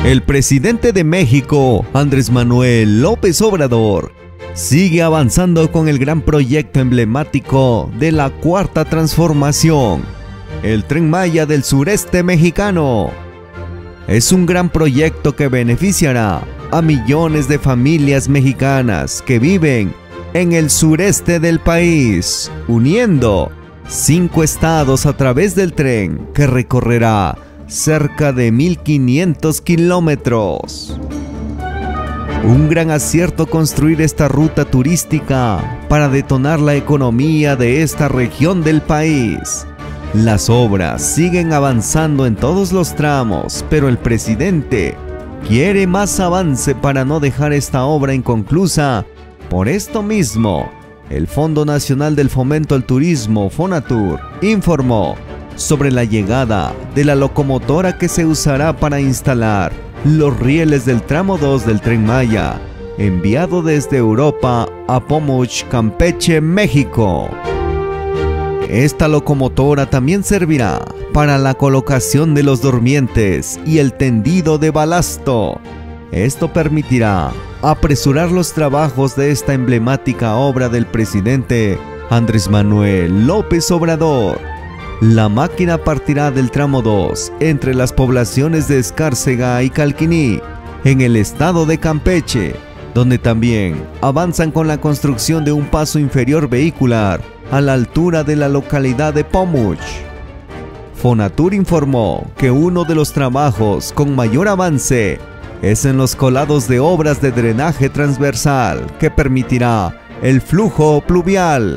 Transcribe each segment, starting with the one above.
El presidente de México, Andrés Manuel López Obrador, sigue avanzando con el gran proyecto emblemático de la Cuarta Transformación, el Tren Maya del sureste mexicano. Es un gran proyecto que beneficiará a millones de familias mexicanas que viven en el sureste del país, uniendo 5 estados a través del tren que recorrerá cerca de 1.500 kilómetros. Un gran acierto construir esta ruta turística para detonar la economía de esta región del país. Las obras siguen avanzando en todos los tramos, pero el presidente quiere más avance para no dejar esta obra inconclusa. Por esto mismo, el Fondo Nacional del Fomento al Turismo, Fonatur, informó sobre la llegada de la locomotora que se usará para instalar los rieles del tramo 2 del Tren Maya, enviado desde Europa a Pomuch, Campeche, México. Esta locomotora también servirá para la colocación de los durmientes y el tendido de balasto. Esto permitirá apresurar los trabajos de esta emblemática obra del presidente Andrés Manuel López Obrador. La máquina partirá del tramo 2 entre las poblaciones de Escárcega y Calquiní, en el estado de Campeche, donde también avanzan con la construcción de un paso inferior vehicular a la altura de la localidad de Pomuch. Fonatur informó que uno de los trabajos con mayor avance es en los colados de obras de drenaje transversal que permitirá el flujo pluvial.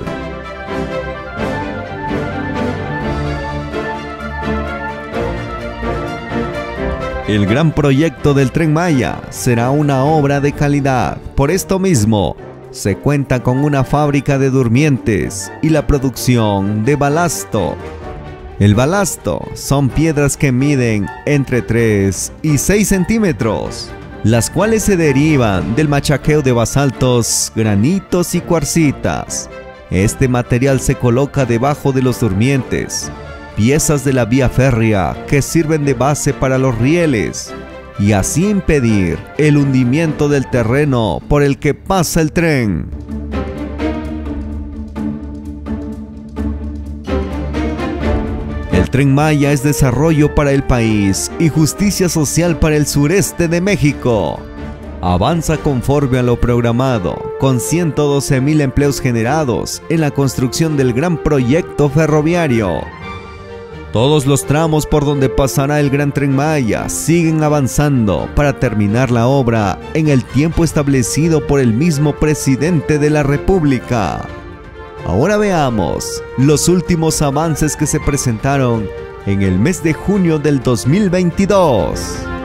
El gran proyecto del Tren Maya será una obra de calidad. Por esto mismo, se cuenta con una fábrica de durmientes y la producción de balasto. El balasto son piedras que miden entre 3 y 6 centímetros, las cuales se derivan del machaqueo de basaltos, granitos y cuarcitas. Este material se coloca debajo de los durmientes, piezas de la vía férrea que sirven de base para los rieles, y así impedir el hundimiento del terreno por el que pasa el tren. El Tren Maya es desarrollo para el país y justicia social para el sureste de México. Avanza conforme a lo programado, con 112,000 empleos generados en la construcción del gran proyecto ferroviario. Todos los tramos por donde pasará el Gran Tren Maya siguen avanzando para terminar la obra en el tiempo establecido por el mismo presidente de la República. Ahora veamos los últimos avances que se presentaron en el mes de junio del 2022.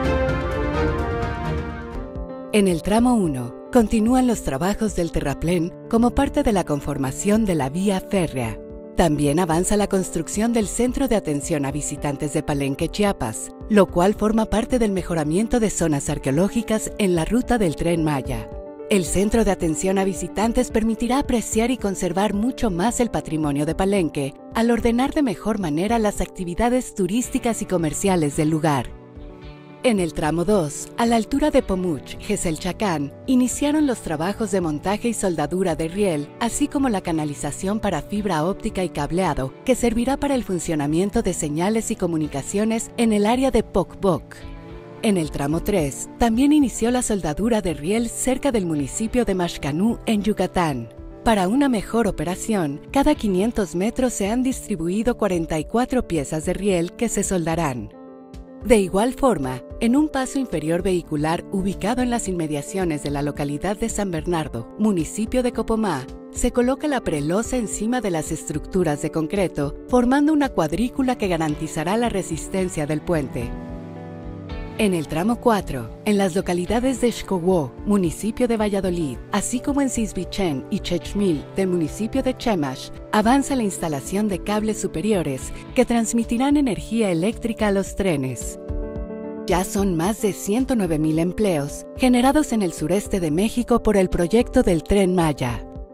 En el tramo 1, continúan los trabajos del terraplén como parte de la conformación de la vía férrea. También avanza la construcción del Centro de Atención a Visitantes de Palenque, Chiapas, lo cual forma parte del mejoramiento de zonas arqueológicas en la ruta del Tren Maya. El Centro de Atención a Visitantes permitirá apreciar y conservar mucho más el patrimonio de Palenque al ordenar de mejor manera las actividades turísticas y comerciales del lugar. En el tramo 2, a la altura de Pomuch, Geselchacán, iniciaron los trabajos de montaje y soldadura de riel, así como la canalización para fibra óptica y cableado, que servirá para el funcionamiento de señales y comunicaciones en el área de Pocboc. En el tramo 3, también inició la soldadura de riel cerca del municipio de Maxcanú, en Yucatán. Para una mejor operación, cada 500 metros se han distribuido 44 piezas de riel que se soldarán. De igual forma, en un paso inferior vehicular ubicado en las inmediaciones de la localidad de San Bernardo, municipio de Copomá, se coloca la prelosa encima de las estructuras de concreto, formando una cuadrícula que garantizará la resistencia del puente. En el tramo 4, en las localidades de Xcohuó, municipio de Valladolid, así como en Cisbichén y Chechmil, del municipio de Chemash, avanza la instalación de cables superiores que transmitirán energía eléctrica a los trenes. Ya son más de 109,000 empleos generados en el sureste de México por el proyecto del Tren Maya.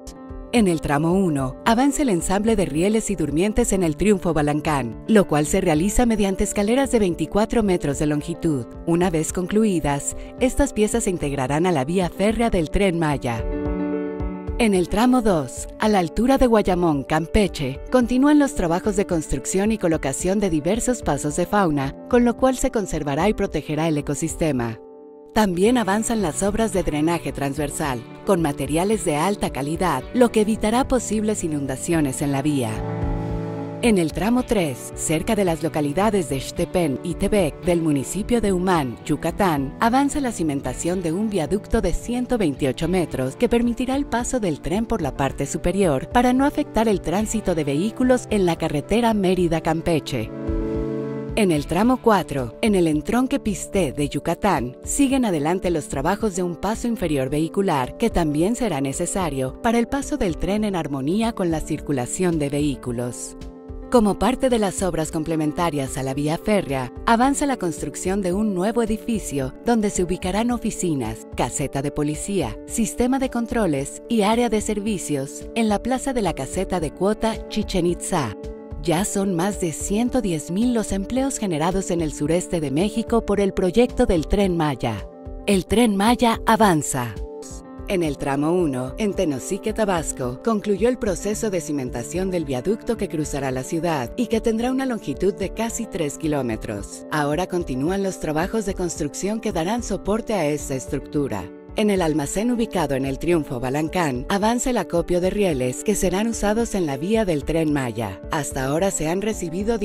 En el tramo 1, avanza el ensamble de rieles y durmientes en el Triunfo Balancán, lo cual se realiza mediante escaleras de 24 metros de longitud. Una vez concluidas, estas piezas se integrarán a la vía férrea del Tren Maya. En el tramo 2, a la altura de Guayamón, Campeche, continúan los trabajos de construcción y colocación de diversos pasos de fauna, con lo cual se conservará y protegerá el ecosistema. También avanzan las obras de drenaje transversal, con materiales de alta calidad, lo que evitará posibles inundaciones en la vía. En el tramo 3, cerca de las localidades de Xtepén y Tebek del municipio de Humán, Yucatán, avanza la cimentación de un viaducto de 128 metros que permitirá el paso del tren por la parte superior para no afectar el tránsito de vehículos en la carretera Mérida-Campeche. En el tramo 4, en el entronque Pisté de Yucatán, siguen adelante los trabajos de un paso inferior vehicular que también será necesario para el paso del tren en armonía con la circulación de vehículos. Como parte de las obras complementarias a la vía férrea, avanza la construcción de un nuevo edificio donde se ubicarán oficinas, caseta de policía, sistema de controles y área de servicios en la plaza de la caseta de cuota Chichén Itzá. Ya son más de 110,000 los empleos generados en el sureste de México por el proyecto del Tren Maya. El Tren Maya avanza. En el tramo 1, en Tenosique, Tabasco, concluyó el proceso de cimentación del viaducto que cruzará la ciudad y que tendrá una longitud de casi 3 kilómetros. Ahora continúan los trabajos de construcción que darán soporte a esta estructura. En el almacén ubicado en el Triunfo Balancán, avanza el acopio de rieles que serán usados en la vía del Tren Maya. Hasta ahora se han recibido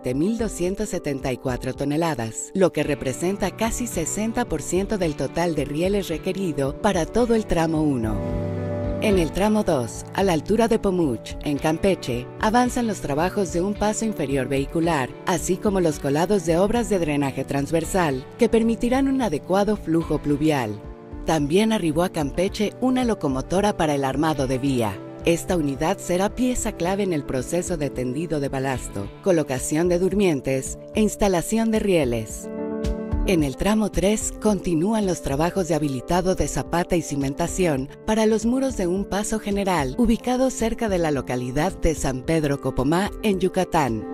17,274 toneladas, lo que representa casi 60% del total de rieles requerido para todo el tramo 1. En el tramo 2, a la altura de Pomuch, en Campeche, avanzan los trabajos de un paso inferior vehicular, así como los colados de obras de drenaje transversal que permitirán un adecuado flujo pluvial. También arribó a Campeche una locomotora para el armado de vía. Esta unidad será pieza clave en el proceso de tendido de balasto, colocación de durmientes e instalación de rieles. En el tramo 3 continúan los trabajos de habilitado de zapata y cimentación para los muros de un paso general ubicado cerca de la localidad de San Pedro Copomá, en Yucatán.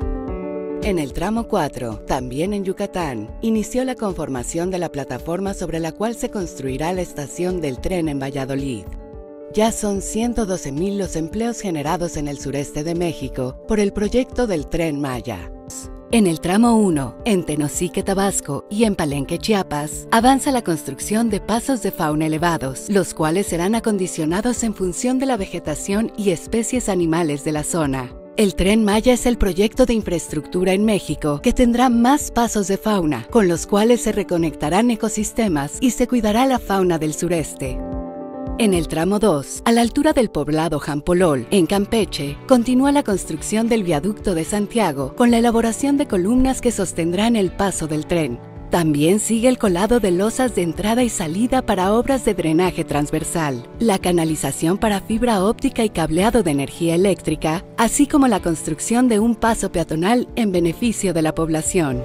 En el tramo 4, también en Yucatán, inició la conformación de la plataforma sobre la cual se construirá la estación del tren en Valladolid. Ya son 112,000 los empleos generados en el sureste de México por el proyecto del Tren Maya. En el tramo 1, en Tenosique, Tabasco y en Palenque, Chiapas, avanza la construcción de pasos de fauna elevados, los cuales serán acondicionados en función de la vegetación y especies animales de la zona. El Tren Maya es el proyecto de infraestructura en México que tendrá más pasos de fauna, con los cuales se reconectarán ecosistemas y se cuidará la fauna del sureste. En el tramo 2, a la altura del poblado Jampolol, en Campeche, continúa la construcción del viaducto de Santiago con la elaboración de columnas que sostendrán el paso del tren. También sigue el colado de losas de entrada y salida para obras de drenaje transversal, la canalización para fibra óptica y cableado de energía eléctrica, así como la construcción de un paso peatonal en beneficio de la población.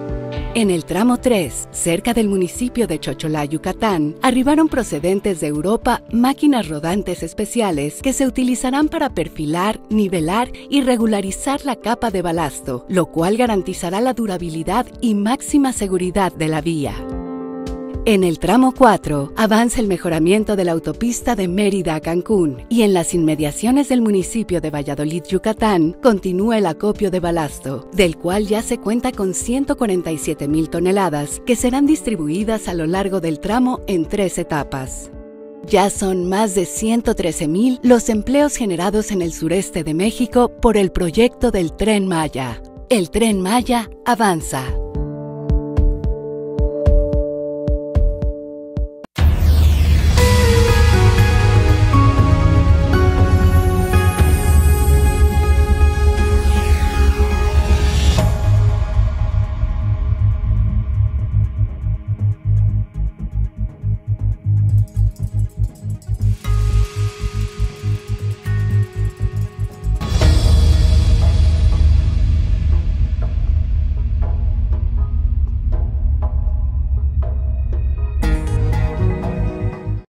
En el tramo 3, cerca del municipio de Chocholá, Yucatán, arribaron procedentes de Europa máquinas rodantes especiales que se utilizarán para perfilar, nivelar y regularizar la capa de balasto, lo cual garantizará la durabilidad y máxima seguridad de la vía. En el tramo 4, avanza el mejoramiento de la autopista de Mérida a Cancún y en las inmediaciones del municipio de Valladolid, Yucatán, continúa el acopio de balasto, del cual ya se cuenta con 147,000 toneladas que serán distribuidas a lo largo del tramo en 3 etapas. Ya son más de 113,000 los empleos generados en el sureste de México por el proyecto del Tren Maya. El Tren Maya avanza.